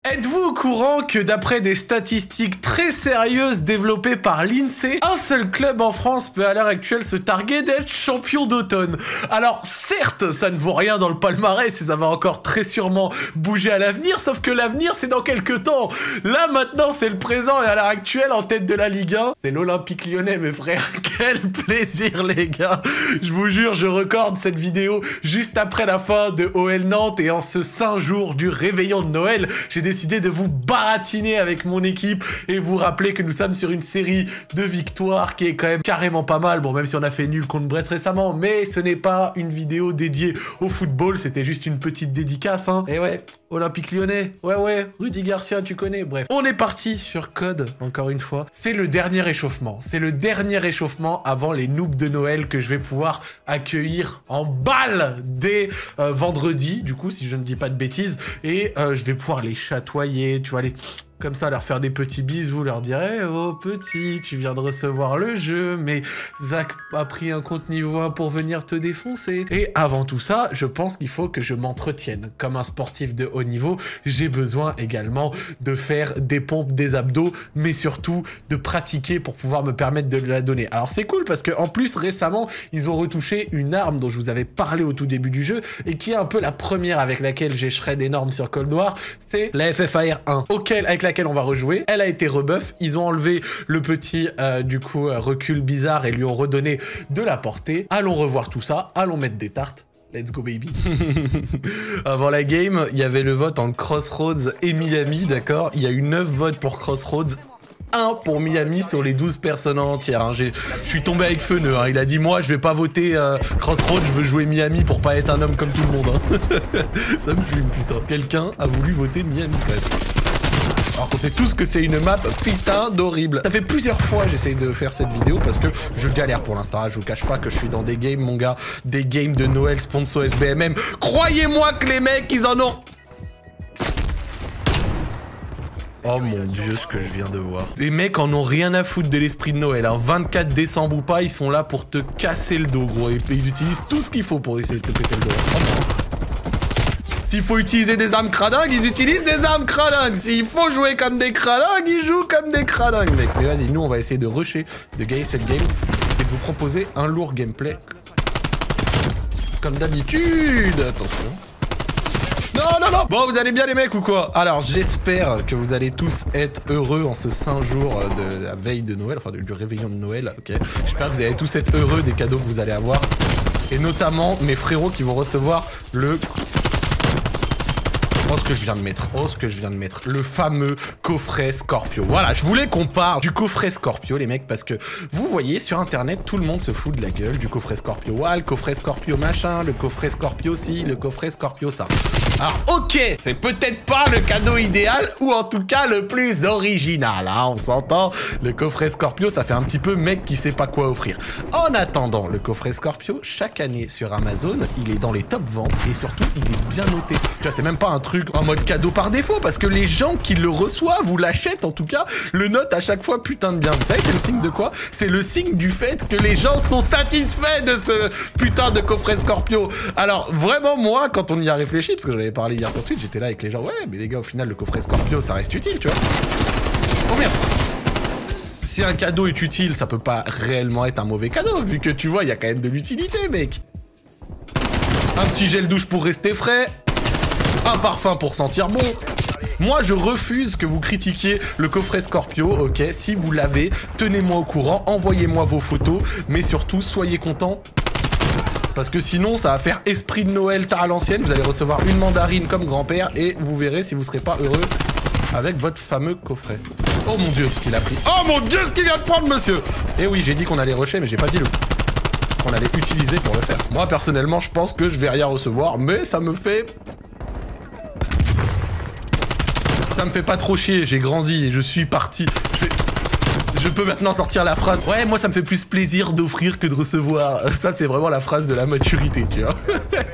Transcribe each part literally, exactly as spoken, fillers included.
Êtes-vous au courant que d'après des statistiques très sérieuses développées par l'INSEE, un seul club en France peut à l'heure actuelle se targuer d'être champion d'automne? Alors certes, ça ne vaut rien dans le palmarès et ça va encore très sûrement bouger à l'avenir, sauf que l'avenir c'est dans quelques temps. Là maintenant c'est le présent et à l'heure actuelle en tête de la Ligue un, c'est l'Olympique Lyonnais mes frères. Quel plaisir les gars. Je vous jure, je recorde cette vidéo juste après la fin de O L Nantes et en ce saint jour du réveillon de Noël, j'ai décidé de vous baratiner avec mon équipe et vous rappeler que nous sommes sur une série de victoires qui est quand même carrément pas mal. Bon, même si on a fait nul contre Brest récemment, mais ce n'est pas une vidéo dédiée au football, c'était juste une petite dédicace, hein. Et ouais, Olympique Lyonnais, ouais ouais, Rudy Garcia, tu connais, bref. On est parti sur Code, encore une fois. C'est le dernier échauffement, c'est le dernier échauffement avant les noobs de Noël que je vais pouvoir accueillir en balle dès euh, vendredi, du coup, si je ne dis pas de bêtises, et euh, je vais pouvoir les chatoyer, tu vois, les... comme ça, leur faire des petits bisous, leur dire hey, « Oh petit, tu viens de recevoir le jeu, mais Zach a pris un compte niveau un pour venir te défoncer. » Et avant tout ça, je pense qu'il faut que je m'entretienne. Comme un sportif de haut niveau, j'ai besoin également de faire des pompes, des abdos, mais surtout de pratiquer pour pouvoir me permettre de la donner. Alors c'est cool parce qu'en plus, récemment, ils ont retouché une arme dont je vous avais parlé au tout début du jeu et qui est un peu la première avec laquelle j'ai shred énorme sur Cold War, c'est la F F A R un, auquel, avec laquelle on va rejouer. Elle a été rebuff, ils ont enlevé le petit euh, du coup euh, recul bizarre et lui ont redonné de la portée. Allons revoir tout ça, allons mettre des tartes. Let's go baby. Avant la game, il y avait le vote en Crossroads et Miami, d'accord? Il y a eu neuf votes pour Crossroads, un pour Miami sur les douze personnes entières. Hein. Je suis tombé avec Feneux. Hein. Il a dit moi je vais pas voter euh, Crossroads, je veux jouer Miami pour pas être un homme comme tout le monde. Hein. Ça me fume putain. Quelqu'un a voulu voter Miami quand même. Alors qu'on sait tous que c'est une map putain d'horrible. Ça fait plusieurs fois j'essaye de faire cette vidéo parce que je galère pour l'instant. Je vous cache pas que je suis dans des games mon gars, des games de Noël sponsor S B M M. Croyez-moi que les mecs ils en ont... Oh mon dieu ce que je viens de voir. Les mecs en ont rien à foutre de l'esprit de Noël. Hein. vingt-quatre décembre ou pas, ils sont là pour te casser le dos gros. Et ils utilisent tout ce qu'il faut pour essayer de te péter le dos. Oh, s'il faut utiliser des armes cradingues, ils utilisent des armes cradingues. S'il faut jouer comme des cradingues, ils jouent comme des cradingues, mec. Mais vas-y, nous, on va essayer de rusher, de gagner cette game et de vous proposer un lourd gameplay. Comme d'habitude. Attention. Non, non, non. Bon, vous allez bien les mecs ou quoi? Alors, j'espère que vous allez tous être heureux en ce saint jour de la veille de Noël, enfin du réveillon de Noël, ok. J'espère que vous allez tous être heureux des cadeaux que vous allez avoir. Et notamment, mes frérots qui vont recevoir le... Oh ce que je viens de mettre, oh ce que je viens de mettre, le fameux coffret Scorpio. Voilà, je voulais qu'on parle du coffret Scorpio les mecs parce que vous voyez sur internet tout le monde se fout de la gueule du coffret Scorpio. Ouais, le coffret Scorpio machin, le coffret Scorpio ci, le coffret Scorpio ça. Alors ok, c'est peut-être pas le cadeau idéal ou en tout cas le plus original, hein, on s'entend. Le coffret Scorpio ça fait un petit peu mec qui sait pas quoi offrir. En attendant, le coffret Scorpio, chaque année sur Amazon, il est dans les top ventes et surtout il est bien noté. Tu vois, c'est même pas un truc en mode cadeau par défaut parce que les gens qui le reçoivent ou l'achètent en tout cas le notent à chaque fois putain de bien. Vous savez c'est le signe de quoi? C'est le signe du fait que les gens sont satisfaits de ce putain de coffret Scorpio. Alors vraiment moi quand on y a réfléchi, parce que j'en avais parlé hier sur Twitch, j'étais là avec les gens, ouais mais les gars au final le coffret Scorpio ça reste utile tu vois. Combien? Si un cadeau est utile ça peut pas réellement être un mauvais cadeau vu que tu vois il y a quand même de l'utilité mec. Un petit gel douche pour rester frais. Un parfum pour sentir bon. Moi, je refuse que vous critiquiez le coffret Scorpio, ok? Si vous l'avez, tenez-moi au courant, envoyez-moi vos photos, mais surtout, soyez contents. Parce que sinon, ça va faire esprit de Noël tard à l'ancienne. Vous allez recevoir une mandarine comme grand-père et vous verrez si vous serez pas heureux avec votre fameux coffret. Oh mon dieu, ce qu'il a pris. Oh mon dieu, ce qu'il vient de prendre, monsieur! Et oui, j'ai dit qu'on allait rusher, mais j'ai pas dit le... qu'on allait utiliser pour le faire. Moi, personnellement, je pense que je vais rien recevoir, mais ça me fait... Ça me fait pas trop chier, j'ai grandi et je suis parti. Je, je peux maintenant sortir la phrase. Ouais, moi ça me fait plus plaisir d'offrir que de recevoir. Ça c'est vraiment la phrase de la maturité, tu vois.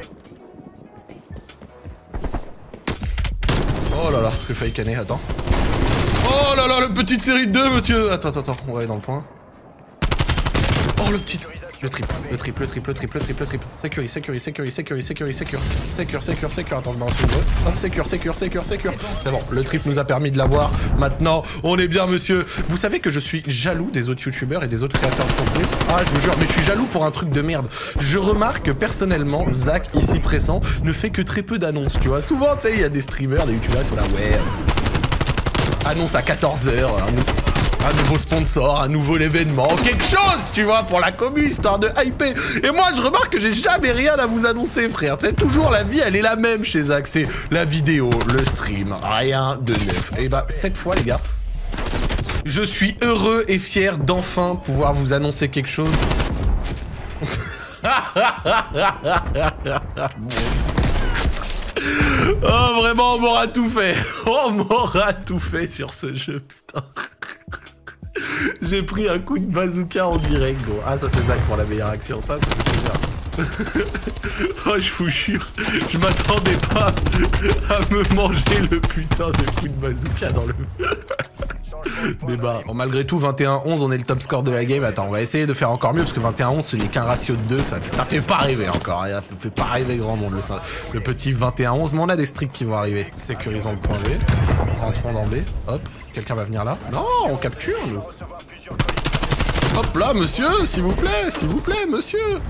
Oh là là, que faille canner, attends. Oh là là, la petite série de deux, monsieur. Attends, attends, attends, on va aller dans le point. Oh, le petit. Le triple, le triple, le triple, le triple, le triple, le triple. Sécurise, sécurise, sécurise, sécurise, sécurise, sécurise. Sécure, sécure, sécure. Attends, je balance une vote. Hop, sécure, sécure, sécure, sécure. C'est bon, le triple nous a permis de l'avoir. Maintenant, on est bien, monsieur. Vous savez que je suis jaloux des autres youtubeurs et des autres créateurs de contenu. Ah, je vous jure, mais je suis jaloux pour un truc de merde. Je remarque que personnellement, Zach, ici présent, ne fait que très peu d'annonces, tu vois. Souvent, tu sais, il y a des streamers, des youtubeurs qui sont là, ouais. Annonce à quatorze heures. Un nouveau sponsor, un nouveau événement, quelque chose, tu vois, pour la commu, histoire de hyper. Et moi, je remarque que j'ai jamais rien à vous annoncer, frère. C'est toujours la vie, elle est la même chez Zach. C'est la vidéo, le stream, rien de neuf. Et bah, cette fois, les gars, je suis heureux et fier d'enfin pouvoir vous annoncer quelque chose. Oh, vraiment, on m'aura tout fait. On m'aura tout fait sur ce jeu, putain. J'ai pris un coup de bazooka en direct, gros. Ah, ça c'est Zach pour la meilleure action. Ça, ça fait plaisir. Oh, je vous jure, je m'attendais pas à me manger le putain de coup de bazooka dans le... débat. Bon, malgré tout, vingt et un onze, on est le top score de la game. Attends, on va essayer de faire encore mieux, parce que vingt et un onze, ce n'est qu'un ratio de deux. Ça, ça fait pas rêver encore. Ça fait pas rêver grand monde, le, le petit vingt et un onze. Mais on a des streaks qui vont arriver. Sécurisons le point B. Rentrons dans B. Hop. Quelqu'un va venir là. Non, on capture, nous. Hop là, monsieur, s'il vous plaît, s'il vous plaît, monsieur.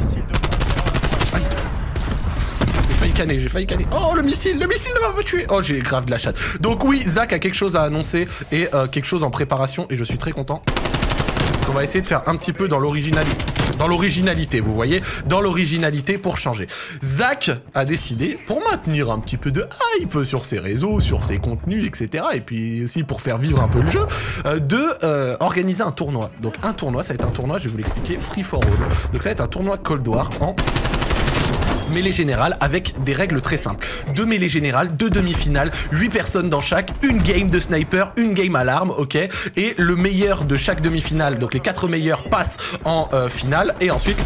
Aïe. J'ai failli canner, j'ai failli canner. Oh, le missile, le missile ne m'a pas tué. Oh, j'ai grave de la chatte. Donc oui, Zach a quelque chose à annoncer et euh, quelque chose en préparation et je suis très content. On va essayer de faire un petit peu dans l'originalité. Dans l'originalité, vous voyez, dans l'originalité pour changer. Zach a décidé, pour maintenir un petit peu de hype sur ses réseaux, sur ses contenus, et cetera, et puis aussi pour faire vivre un peu le jeu, euh, de euh, organiser un tournoi. Donc un tournoi, ça va être un tournoi, je vais vous l'expliquer, free for all. Donc ça va être un tournoi Cold War en mêlée générale avec des règles très simples. Deux mêlées générales, deux demi-finales, huit personnes dans chaque, une game de sniper, une game à l'arme, ok. Et le meilleur de chaque demi-finale, donc les quatre meilleurs passent en euh, finale et ensuite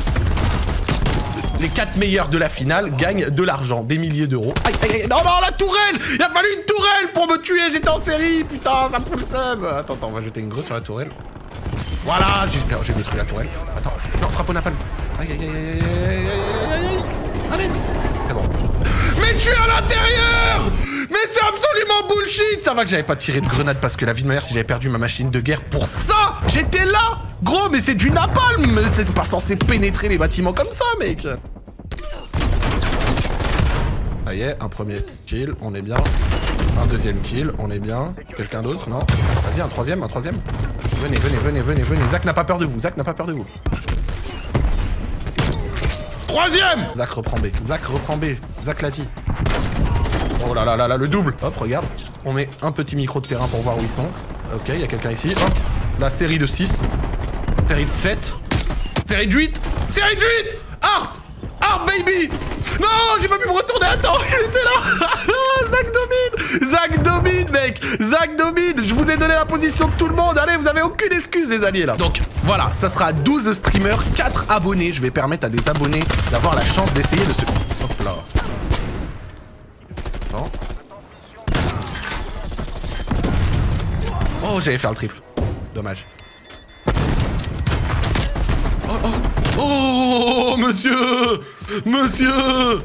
les quatre meilleurs de la finale gagnent de l'argent, des milliers d'euros. Aïe, aïe, aïe, non, non, la tourelle! Il a fallu une tourelle pour me tuer, j'étais en série, putain, ça me fout le seum. Attends, attends, on va jeter une grosse sur la tourelle. Voilà, j'ai détruit la tourelle. Attends, non, frappe au napalm. Aïe, aïe, aïe, aïe, aïe, aïe, aïe, aïe. Allez, c'est bon. Mais je suis à l'intérieur! Mais c'est absolument bullshit! Ça va que j'avais pas tiré de grenade parce que la vie de ma mère, si j'avais perdu ma machine de guerre pour ça, j'étais là! Gros, mais c'est du napalm! C'est pas censé pénétrer les bâtiments comme ça, mec! Ça y est, un premier kill, on est bien. Un deuxième kill, on est bien. Quelqu'un d'autre, non? Vas-y, un troisième, un troisième. Venez, venez, venez, venez, venez. Zach n'a pas peur de vous, Zach n'a pas peur de vous. Troisième! Zach reprend B. Zach reprend B. Zach l'a dit. Oh là là là là, le double. Hop, regarde. On met un petit micro de terrain pour voir où ils sont. Ok, il y a quelqu'un ici. Hop. La série de six. Série de sept. Série de huit. Série de huit! Harp! Harp, baby! Non, j'ai pas pu me retourner. Attends, il était là. Zach domine. Zach domine, mec. Zach domine. Je vous ai donné la position de tout le monde. Allez, vous avez aucune excuse, les alliés, là. Donc, voilà, ça sera douze streamers, quatre abonnés. Je vais permettre à des abonnés d'avoir la chance d'essayer de se... Hop là. Attends. Oh, j'allais faire le triple. Dommage. Oh, oh. Oh, monsieur! Monsieur!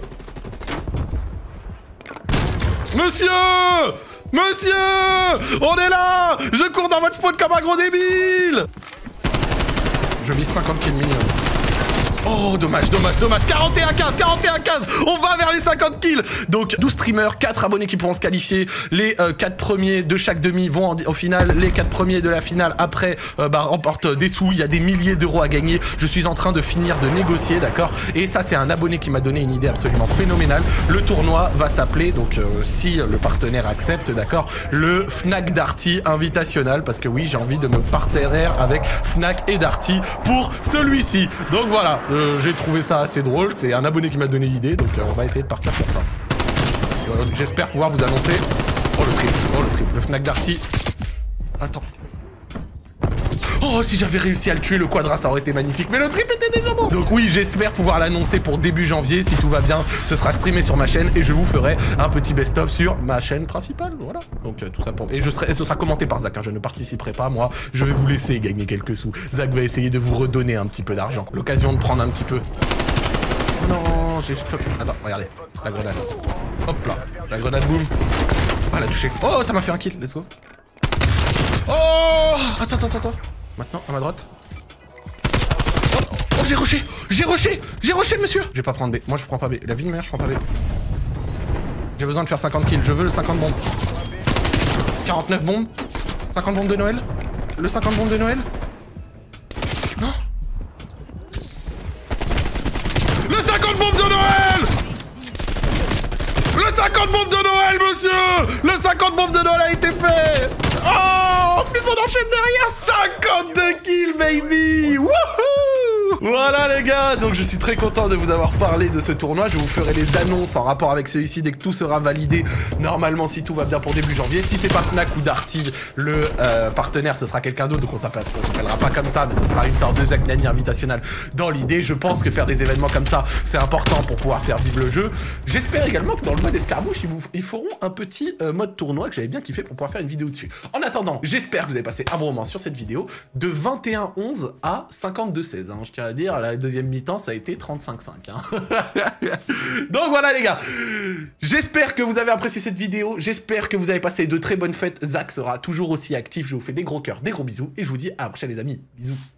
Monsieur! Monsieur! On est là! Je cours dans votre spawn comme un gros débile! Je vise cinquante kills minimum. Oh, dommage, dommage, dommage. quarante et un quinze, quarante et un quinze. On va vers les cinquante kills. Donc, douze streamers, quatre abonnés qui pourront se qualifier. Les euh, quatre premiers de chaque demi vont en, au final. Les quatre premiers de la finale, après, euh, bah, remportent des sous. Il y a des milliers d'euros à gagner. Je suis en train de finir de négocier, d'accord? Et ça, c'est un abonné qui m'a donné une idée absolument phénoménale. Le tournoi va s'appeler, donc, euh, si le partenaire accepte, d'accord, le Fnac Darty Invitational. Parce que oui, j'ai envie de me partenaire avec Fnac et Darty pour celui-ci. Donc, voilà. Euh, j'ai trouvé ça assez drôle, c'est un abonné qui m'a donné l'idée, donc euh, on va essayer de partir sur ça. Euh, J'espère pouvoir vous annoncer... Oh le triple, oh le triple, le Fnac Darty. Attends. Oh Oh, si j'avais réussi à le tuer, le quadra, ça aurait été magnifique. Mais le triple était déjà bon. Donc oui, j'espère pouvoir l'annoncer pour début janvier. Si tout va bien, ce sera streamé sur ma chaîne et je vous ferai un petit best-of sur ma chaîne principale. Voilà. Donc euh, tout ça pour... Et, je serai... et ce sera commenté par Zach. Hein. Je ne participerai pas, moi. Je vais vous laisser gagner quelques sous. Zach va essayer de vous redonner un petit peu d'argent. L'occasion de prendre un petit peu... Oh non, j'ai choqué. Attends, regardez. La grenade. Hop là. La grenade, boum. Ah, elle a touché. Oh, ça m'a fait un kill. Let's go. Oh, attends, attends, attends. Maintenant, à ma droite. Oh, oh j'ai rushé. J'ai rushé. J'ai rushé, monsieur. Je vais pas prendre B. Moi, je prends pas B. La vie de mère, je prends pas B. J'ai besoin de faire cinquante kills. Je veux le cinquante bombes. quarante-neuf bombes. cinquante bombes de Noël. Le cinquante bombes de Noël. Non. Le cinquante bombes de Noël. Le cinquante bombes de Noël, monsieur. Le cinquante bombes de Noël a été fait. Oh, en plus on enchaîne derrière. cinquante-deux kills, baby. Wouhou. Voilà les gars, donc je suis très content de vous avoir parlé de ce tournoi. Je vous ferai les annonces en rapport avec celui-ci dès que tout sera validé. Normalement, si tout va bien pour début janvier. Si c'est pas Fnac ou Darty, le euh, partenaire, ce sera quelqu'un d'autre. Donc on s'appellera pas comme ça, mais ce sera une sorte de Zach Nani invitationnel. Dans l'idée, je pense que faire des événements comme ça, c'est important pour pouvoir faire vivre le jeu. J'espère également que dans le mode escarmouche, ils, vous, ils feront un petit euh, mode tournoi que j'avais bien kiffé pour pouvoir faire une vidéo dessus. En attendant, j'espère que vous avez passé un bon moment sur cette vidéo. De vingt et un onze à cinquante-deux seize. Hein, je tiens à dire, à la deuxième mi-temps, ça a été trente-cinq cinq. Hein. Donc voilà les gars, j'espère que vous avez apprécié cette vidéo, j'espère que vous avez passé de très bonnes fêtes. Zach sera toujours aussi actif, je vous fais des gros cœurs, des gros bisous, et je vous dis à la prochaine les amis, bisous.